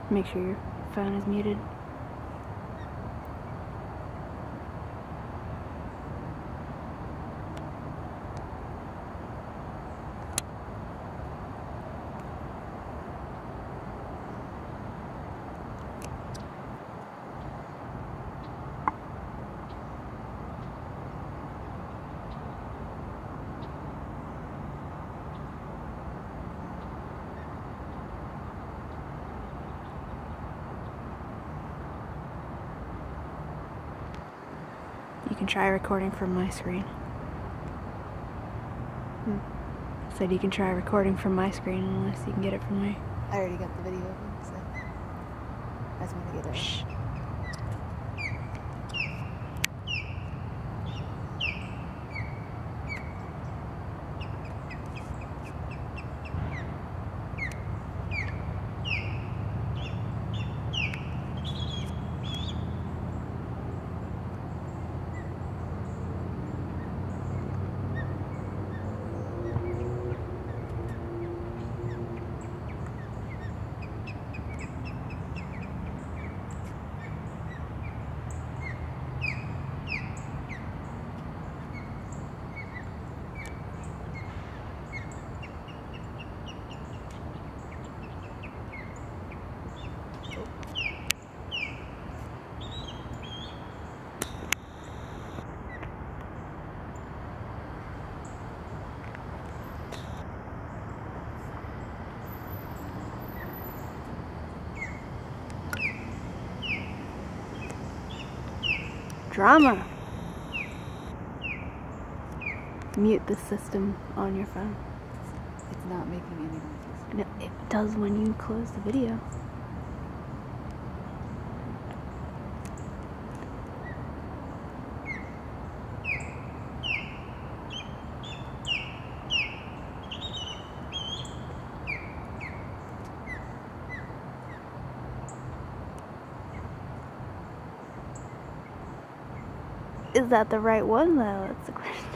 Make sure your phone is muted. You can try recording from my screen. Said you can try recording from my screen unless you can get it from me. I already got the video open, so that's when I get it. Shh. Drama. Mute the system on your phone. It's not making any noises. No, it does when you close the video. Is that the right one though? That's the question.